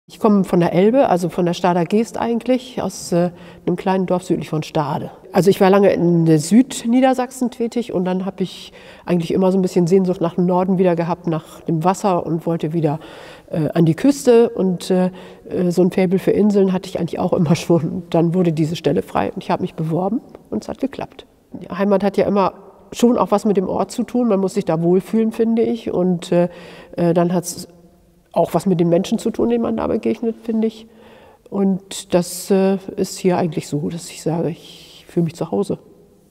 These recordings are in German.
Ich komme von der Elbe, also von der Stader Geest eigentlich, aus einem kleinen Dorf südlich von Stade. Also ich war lange in Südniedersachsen tätig und dann habe ich eigentlich immer so ein bisschen Sehnsucht nach dem Norden wieder gehabt, nach dem Wasser und wollte wieder an die Küste. Und so ein Faible für Inseln hatte ich eigentlich auch immer schon. Dann wurde diese Stelle frei und ich habe mich beworben und es hat geklappt. Die Heimat hat ja immer schon auch was mit dem Ort zu tun. Man muss sich da wohlfühlen, finde ich. Und dann hat es auch was mit den Menschen zu tun, denen man da begegnet, finde ich. Und das ist hier eigentlich so, dass ich sage, ich fühle mich zu Hause.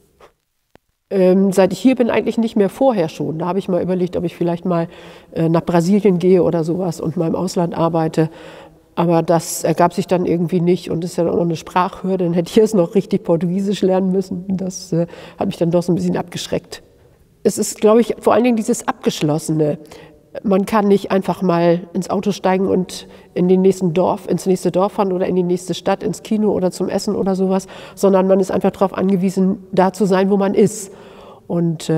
Seit ich hier bin, eigentlich nicht mehr, vorher schon. Da habe ich mal überlegt, ob ich vielleicht mal nach Brasilien gehe oder sowas und mal im Ausland arbeite. Aber das ergab sich dann irgendwie nicht und das ist ja auch noch eine Sprachhürde. Dann hätte ich jetzt noch richtig Portugiesisch lernen müssen. Das hat mich dann doch so ein bisschen abgeschreckt. Es ist, glaube ich, vor allen Dingen dieses Abgeschlossene. Man kann nicht einfach mal ins Auto steigen und ins nächste Dorf fahren oder in die nächste Stadt, ins Kino oder zum Essen oder sowas, sondern man ist einfach darauf angewiesen, da zu sein, wo man ist. Und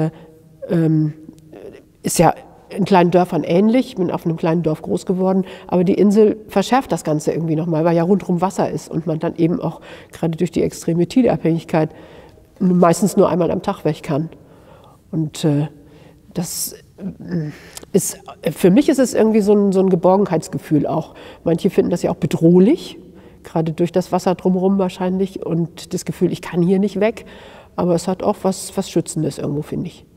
ist ja in kleinen Dörfern ähnlich. Ich bin auf einem kleinen Dorf groß geworden, aber die Insel verschärft das Ganze irgendwie nochmal, weil ja rundherum Wasser ist und man dann eben auch gerade durch die extreme Tideabhängigkeit meistens nur einmal am Tag weg kann. Und das ist, für mich ist es irgendwie so ein Geborgenheitsgefühl auch. Manche finden das ja auch bedrohlich, gerade durch das Wasser drumherum wahrscheinlich und das Gefühl, ich kann hier nicht weg. Aber es hat auch was Schützendes irgendwo, finde ich.